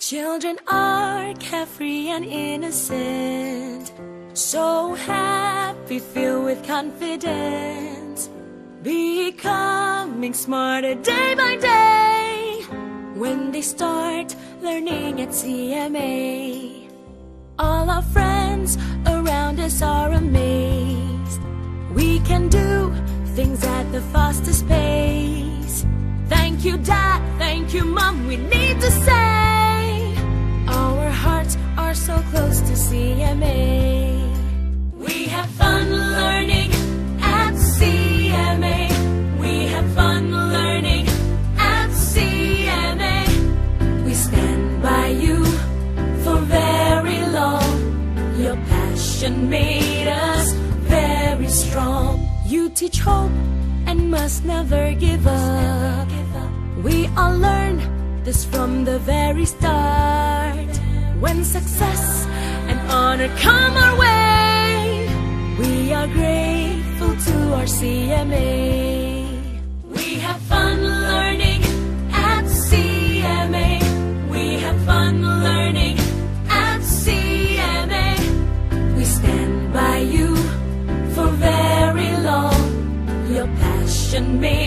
Children are carefree and innocent, so happy, filled with confidence, becoming smarter day by day when they start learning at CMA. All our friends around us are amazed. We can do things at the fastest pace. Thank you, Dad, thank you, Mom, we need to say. Our hearts are so close to CMA. We have fun learning at CMA. We have fun learning at CMA. We stand by you for very long. Your passion made us very strong. You teach hope and must never give up. We all learn this from the very start. When success and honor come our way, we are grateful to our CMA. We have fun learning at CMA. We have fun learning at CMA. We stand by you for very long. Your passion made